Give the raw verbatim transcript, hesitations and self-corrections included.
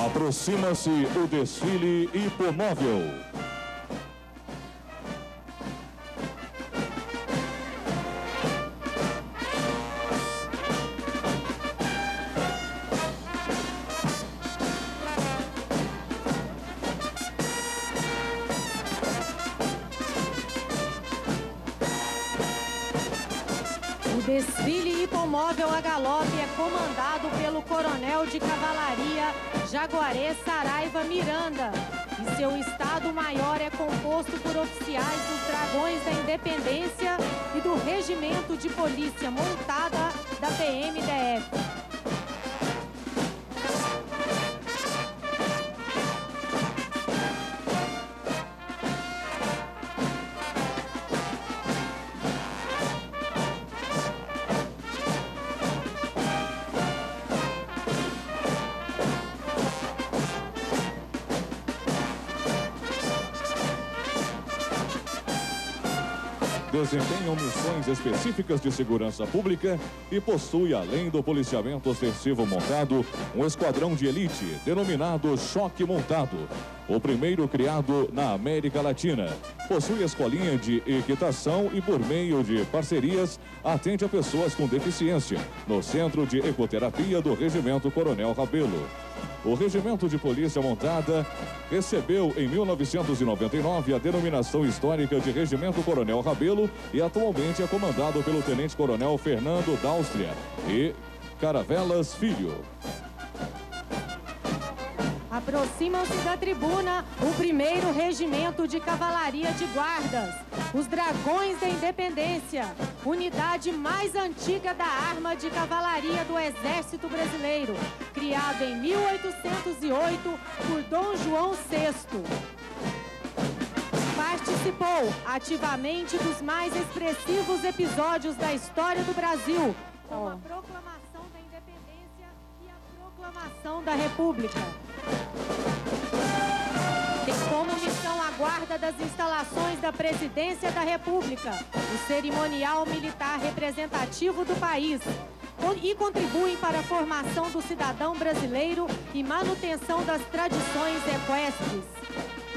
Aproxima-se o desfile hipomóvel. O desfile hipomóvel a galope é comandado pelo coronel de cavalaria Jaguaré Saraiva Miranda. E seu Estado-Maior é composto por oficiais dos Dragões da Independência e do Regimento de Polícia Montada da P M D F. Desempenham missões específicas de segurança pública e possui, além do policiamento ostensivo montado, um esquadrão de elite denominado Choque Montado, o primeiro criado na América Latina. Possui escolinha de equitação e, por meio de parcerias, atende a pessoas com deficiência no Centro de Ecoterapia do Regimento Coronel Rabelo. O Regimento de Polícia Montada recebeu em mil novecentos e noventa e nove a denominação histórica de Regimento Coronel Rabelo e atualmente é comandado pelo Tenente Coronel Fernando Dáustria e Caravelas Filho. Aproximam-se da tribuna o primeiro Regimento de Cavalaria de Guardas, os Dragões da Independência, unidade mais antiga da arma de cavalaria do Exército Brasileiro, criado em mil oitocentos e oito por Dom João sexto. Participou ativamente dos mais expressivos episódios da história do Brasil, como a Proclamação da Independência e a Proclamação da República. Tem como missão a guarda das instalações da Presidência da República, o cerimonial militar representativo do país, e contribuem para a formação do cidadão brasileiro e manutenção das tradições equestres.